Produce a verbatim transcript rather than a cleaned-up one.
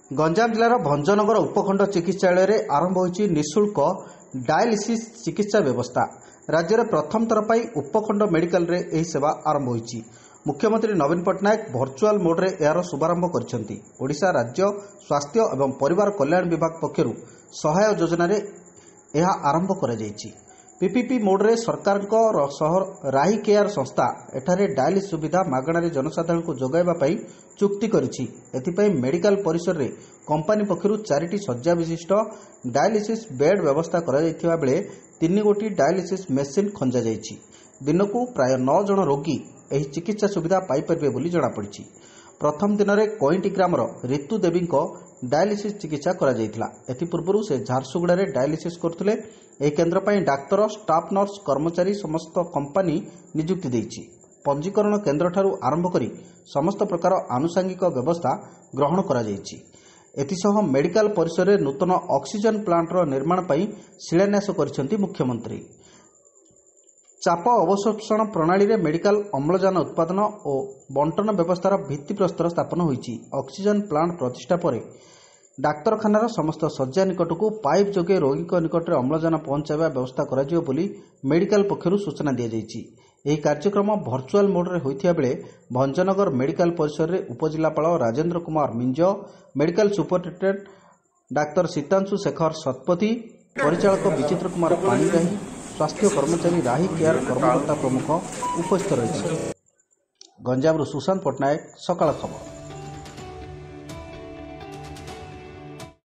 गंजाम जिलार भंजनगर उपखंड चिकित्सालय में आरंभ होइछि निःशुल्क डायलिसिस चिकित्सा व्यवस्था। राज्य में प्रथम थर पर उपखंड मेडिकल रे एही सेवा आरंभ होइछि। मुख्यमंत्री नवीन पट्टनायक भर्चुआल मोड रे यार शुभारंभ करिसेंति। ओडिशा राज्य स्वास्थ्य एवं परिवार कल्याण विभाग पक्षरु सहाय योजना रे यह आरंभ करा जाइछि। पीपीपी मोड रे सरकार सहर राही केयर संस्था एठारे डायलिसिस सुविधा मागणारे जनसाधारण को जोगाइबा पई चुक्ति करिछि। एथिपई मेडिकल परिसर रे कंपनी पक्षरु चारिटी शଯ୍या विशिष्ट डायलिसिस बेड व्यवस्था करा जायथिबा बेले तीन गोटी डायलिसिस मेसिन खंजा जाइछि। दिनकू प्राय नौ जन रोगी एही चिकित्सा सुविधा पाई परिबे बोली जणा पड़िछि। प्रथम दिन में कईंटी ग्रामर ऋतु देवी डायलिसिस चिकित्सा करा जायथिला। एथि पूर्वरु से झारसुगुड़ा रे डायलिसिस करथुले। एही केन्द्र पई डाक्तर स्टाफ नर्स कर्मचारी समस्त कंपनी नियुक्ति देइछि। पंजीकरण केन्द्र ठारू आरंभ करी समस्त प्रकार आनुषंगिक व्यवस्था ग्रहण करा जायछि। एथिसह मेडिकल परिसर रे नूतन ऑक्सीजन प्लांट रो निर्माण पई शिलान्यास करिसेंति मुख्यमंत्री। चाप अवशोषण प्रणाली रे मेडिकल अम्लजान उत्पादन और बंटन व्यवस्थार भित्तिप्रस्तर स्थापन होइछि। ऑक्सीजन प्लांट प्रतिष्ठा पर डाक्तरखानार समस्त शଯ୍या निकटकू पाइप जोगे रोगी निकट में अम्लजान पहुंचाइबा व्यवस्था कराजियो बोली मेडिकल पक्षरु सूचना दिया जाइछि। एही कार्यक्रम भर्चुआल मोड रे होइथिया बेले भंजनगर मेडिकल परिसर रे उपजिलापाल Rajendra Kumar Minz, medical superintendent doctor Sitanshu Sekhar Satapathy, परिचालक विचित्र कुमार पाणिग्राही, स्वास्थ्य कर्मचारी राही केयर कर्मकर्ता प्रमुख उपस्थित रही। गंजाम सुशांत पट्टनायक, सकाळ खबर।